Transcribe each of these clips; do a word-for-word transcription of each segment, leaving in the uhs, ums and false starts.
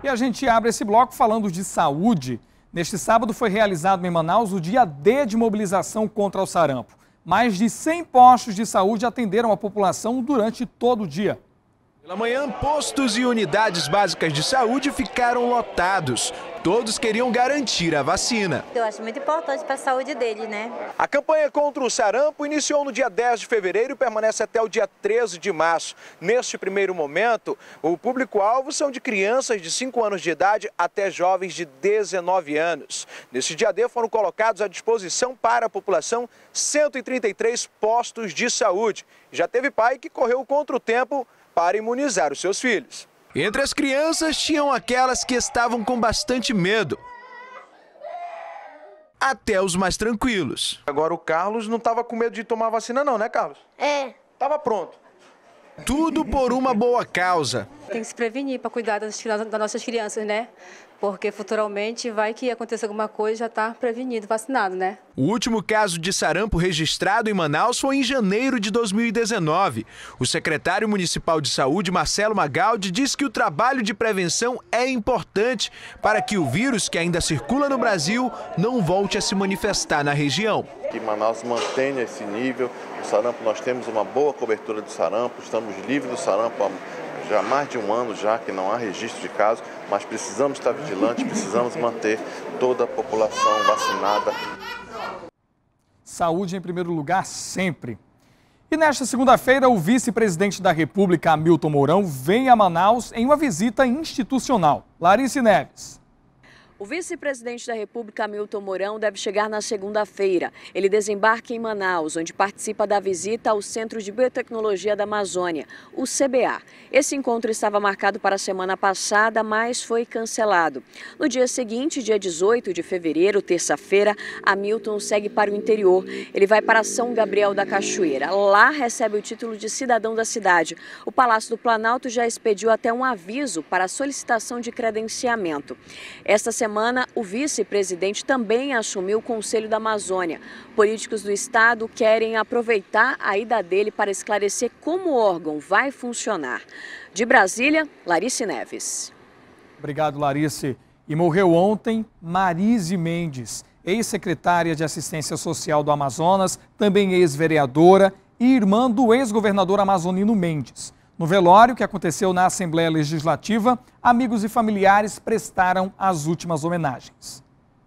E a gente abre esse bloco falando de saúde. Neste sábado foi realizado em Manaus o dia D de mobilização contra o sarampo. Mais de cem postos de saúde atenderam a população durante todo o dia. Pela manhã, postos e unidades básicas de saúde ficaram lotados. Todos queriam garantir a vacina. Eu acho muito importante para a saúde dele, né? A campanha contra o sarampo iniciou no dia dez de fevereiro e permanece até o dia treze de março. Neste primeiro momento, o público-alvo são de crianças de cinco anos de idade até jovens de dezenove anos. Neste dia D foram colocados à disposição para a população cento e trinta e três postos de saúde. Já teve pai que correu contra o tempo para imunizar os seus filhos. Entre as crianças tinham aquelas que estavam com bastante medo, até os mais tranquilos. Agora o Carlos não estava com medo de tomar vacina não, né, Carlos? É. Estava pronto. Tudo por uma boa causa. Tem que se prevenir para cuidar das, das nossas crianças, né? Porque futuramente vai que aconteça alguma coisa, já está prevenido, vacinado, né? O último caso de sarampo registrado em Manaus foi em janeiro de dois mil e dezenove. O secretário municipal de saúde, Marcelo Magaldi, diz que o trabalho de prevenção é importante para que o vírus que ainda circula no Brasil não volte a se manifestar na região. Que Manaus mantenha esse nível. O sarampo, nós temos uma boa cobertura de sarampo, estamos livres do sarampo há já mais de um ano já que não há registro de casos, mas precisamos estar vigilantes, precisamos manter toda a população vacinada. Saúde em primeiro lugar sempre. E nesta segunda-feira, o vice-presidente da República, Hamilton Mourão, vem a Manaus em uma visita institucional. Larice Neves. O vice-presidente da República, Hamilton Mourão, deve chegar na segunda-feira. Ele desembarca em Manaus, onde participa da visita ao Centro de Biotecnologia da Amazônia, o C B A. Esse encontro estava marcado para a semana passada, mas foi cancelado. No dia seguinte, dia dezoito de fevereiro, terça-feira, Hamilton segue para o interior. Ele vai para São Gabriel da Cachoeira. Lá recebe o título de cidadão da cidade. O Palácio do Planalto já expediu até um aviso para a solicitação de credenciamento. Esta semana, semana, o vice-presidente também assumiu o Conselho da Amazônia. Políticos do estado querem aproveitar a ida dele para esclarecer como o órgão vai funcionar. De Brasília, Larice Neves. Obrigado, Larice. E morreu ontem Marise Mendes, ex-secretária de Assistência Social do Amazonas, também ex-vereadora e irmã do ex-governador amazonino Mendes. No velório, que aconteceu na Assembleia Legislativa, amigos e familiares prestaram as últimas homenagens.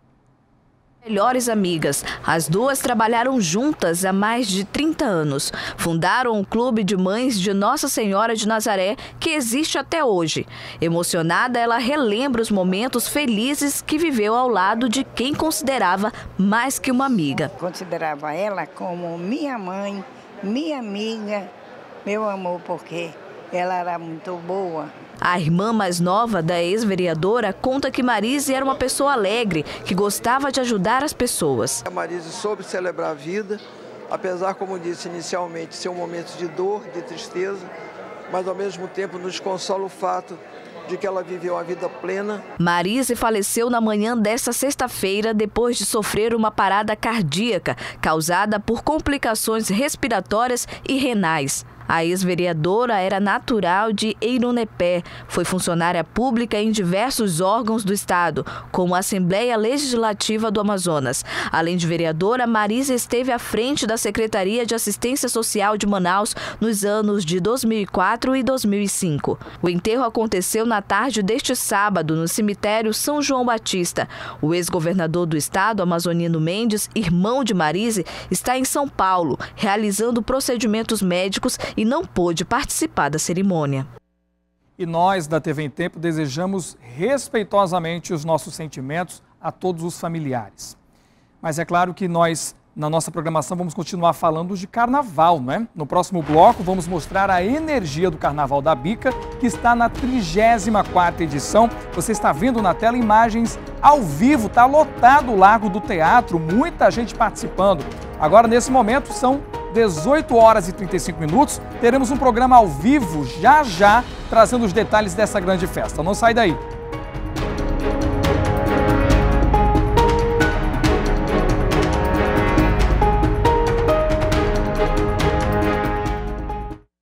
Melhores amigas, as duas trabalharam juntas há mais de trinta anos. Fundaram um clube de mães de Nossa Senhora de Nazaré, que existe até hoje. Emocionada, ela relembra os momentos felizes que viveu ao lado de quem considerava mais que uma amiga. Considerava ela como minha mãe, minha amiga, meu amor, porque ela era muito boa. A irmã mais nova da ex-vereadora conta que Marise era uma pessoa alegre, que gostava de ajudar as pessoas. A Marise soube celebrar a vida, apesar, como disse inicialmente, ser um momento de dor, de tristeza, mas ao mesmo tempo nos consola o fato de que ela viveu uma vida plena. Marise faleceu na manhã desta sexta-feira depois de sofrer uma parada cardíaca causada por complicações respiratórias e renais. A ex-vereadora era natural de Eirunepé, foi funcionária pública em diversos órgãos do estado, como a Assembleia Legislativa do Amazonas. Além de vereadora, Marise esteve à frente da Secretaria de Assistência Social de Manaus nos anos de dois mil e quatro e dois mil e cinco. O enterro aconteceu na tarde deste sábado, no cemitério São João Batista. O ex-governador do estado, amazonino Mendes, irmão de Marise, está em São Paulo, realizando procedimentos médicos e não pôde participar da cerimônia. E nós, da T V em Tempo, desejamos respeitosamente os nossos sentimentos a todos os familiares. Mas é claro que nós, na nossa programação, vamos continuar falando de carnaval, não é? No próximo bloco, vamos mostrar a energia do Carnaval da Bica, que está na trigésima quarta edição. Você está vendo na tela imagens ao vivo, está lotado o Largo do Teatro, muita gente participando. Agora, nesse momento, são dezoito horas e trinta e cinco minutos, teremos um programa ao vivo já já, trazendo os detalhes dessa grande festa. Não sai daí.